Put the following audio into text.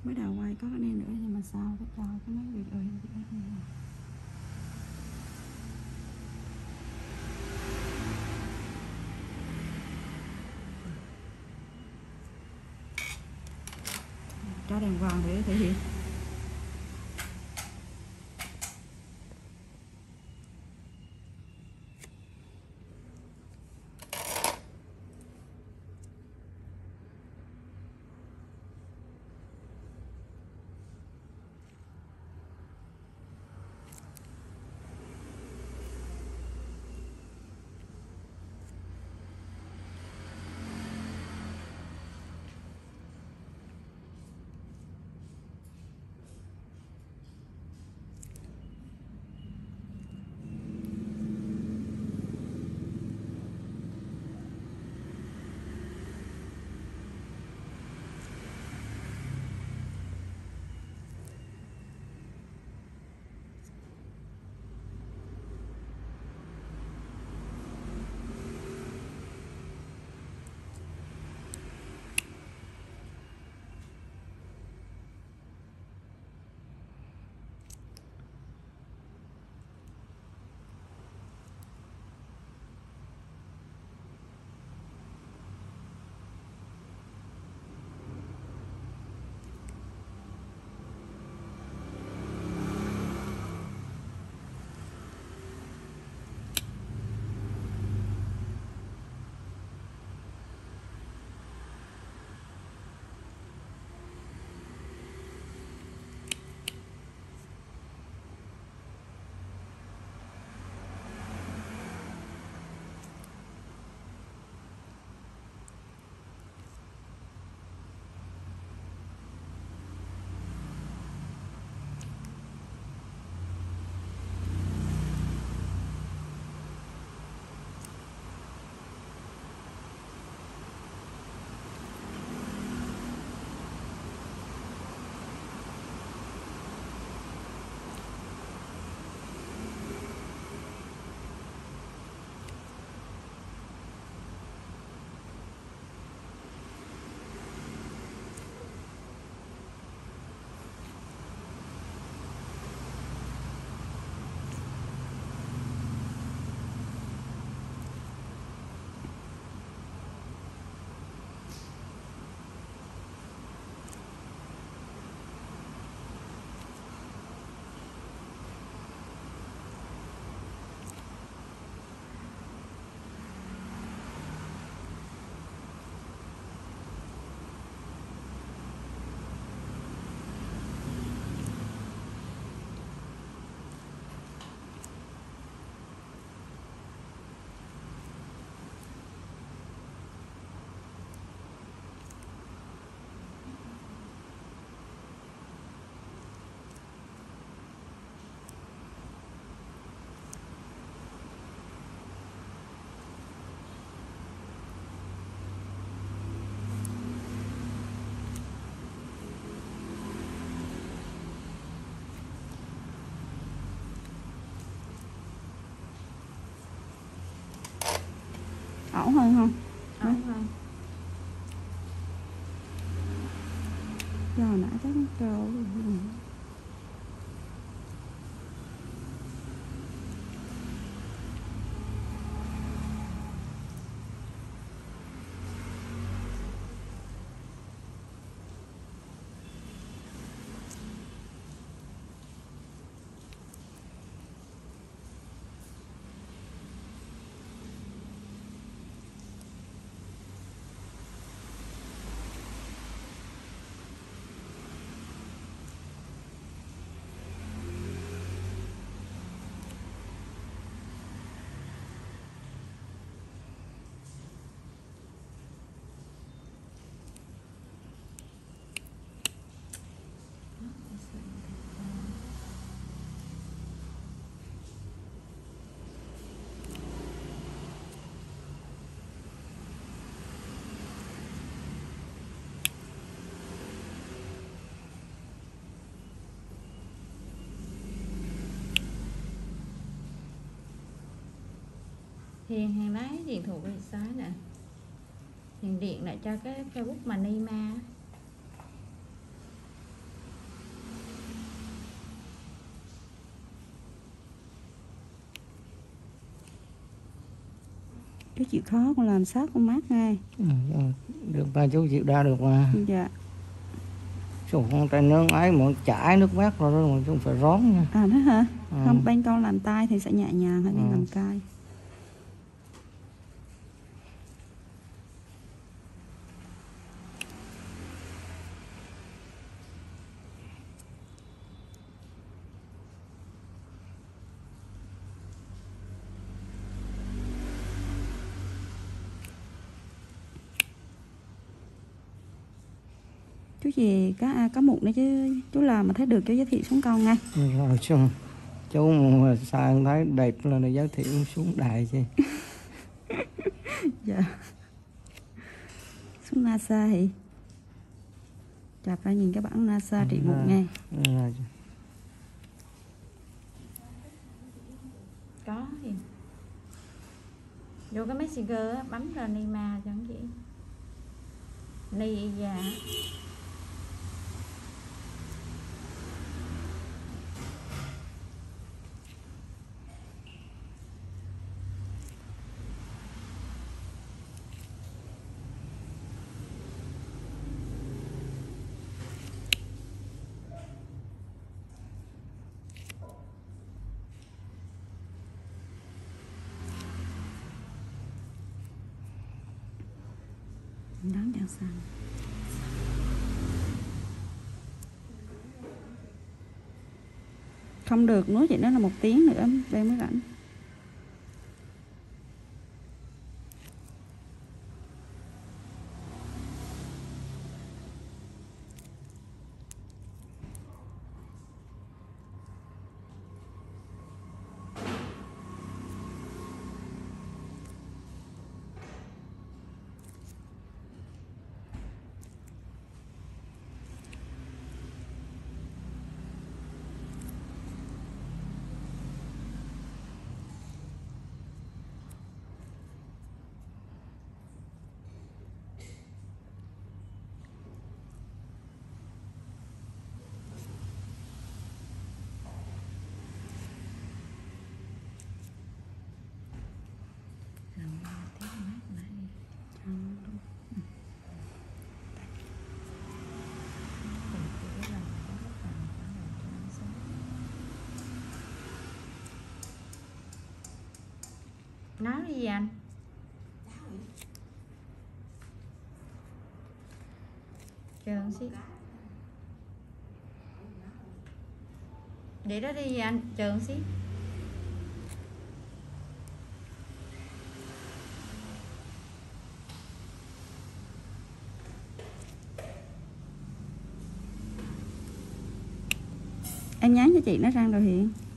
Mới đầu quay có cái này nữa nhưng mà sao phải cho cái mấy việc ơi cho đàng hoàng để thể hiện. ổn hơn không? Ổn hơn. Do nãy chắc nó trâu. Hiền hàng lấy điện thoại về xóa nè. Hiền điện lại cho cái Facebook mà Nima. Chú chịu khó con làm sát con mát ngay. Được mà chú chịu ra được mà. Dạ. Chú con tay nướng ấy mà chảy nước mắt rồi đó mà chú phải rón nha. À thế hả? Không, bên con làm tay thì sẽ nhẹ nhàng hơn bên làm cay. Chú gì có mụn nữa chứ chú làm mà thấy được chú giới thiệu xuống con nha. Rồi chú mà sang thấy đẹp là giới thiệu xuống đài chứ. Dạ. Xuống NASA thì chạp ra nhìn cái bảng NASA trị mụn nghe. Có thì vô cái Messenger á, bấm ra Nima chẳng gì Ni già. Đáng chẳng sao. Không được, nói chuyện đó là 1 tiếng nữa đây mới rảnh. Nói gì anh? Chờ xí. Để đó đi anh, chờ xí. Em nhắn cho chị nó rang rồi Hiền.